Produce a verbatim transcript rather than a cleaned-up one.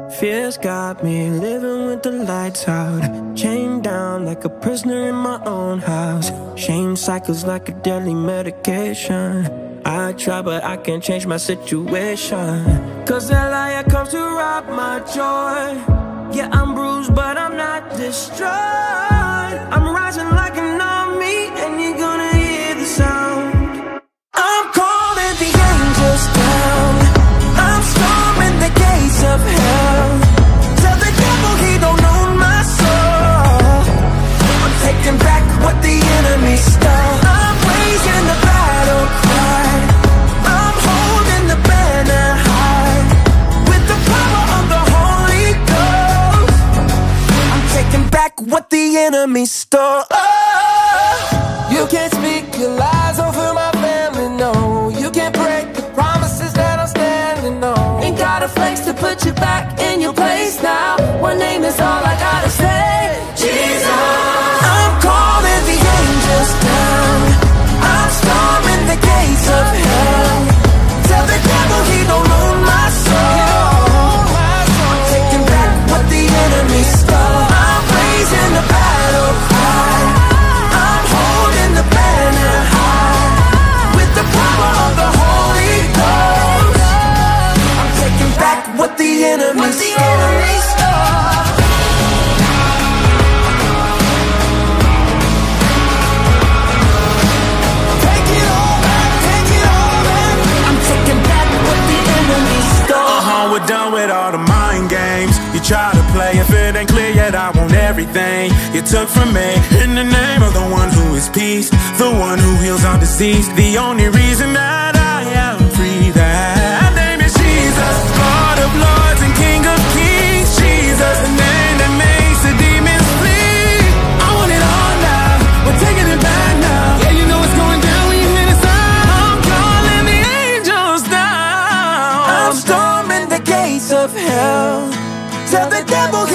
Fears got me living with the lights out, chained down like a prisoner in my own house. Shame cycles like a deadly medication. I try but I can't change my situation, cause that liar comes to rob my joy. Yeah, I'm bruised but I'm not destroyed. I'm rising like an army and you're gonna hear the sound. I'm calling the angels down, I'm storming the gates of hell. Tell the devil he don't own my soul. I'm taking back what the enemy stole. I'm raising the battle cry, I'm holding the banner high. With the power of the Holy Ghost, I'm taking back what the enemy stole. Oh, you can't speak your lies over my family, no. You can't break the promises that I'm standing on. Ain't got a flex to put you back in your place now. One name is all I gotta say, Jesus. I'm calling the angels down, I'm storming the gates of hell. Tell the devil he don't own my soul. I'm taking back what the enemy stole. I'm raising the battle cry, I'm holding the banner high. With the power of the Holy Ghost, I'm taking back what the enemy stole. Take it all back, take it all back. I'm taking back what the enemy stole. Uh-huh, we're done with all the mind games you try to play. If it ain't clear yet, I want everything you took from me. In the name of the one who is peace, the one who heals all disease, the only reason that I am free, that name is Jesus, Lord of lords and King of kings. Jesus, the name that makes the demons flee. I want it all now, we're taking it back now. Yeah, you know it's going down when you hear the sound. I'm calling the angels down, I'm storming the gates of hell. Tell the devil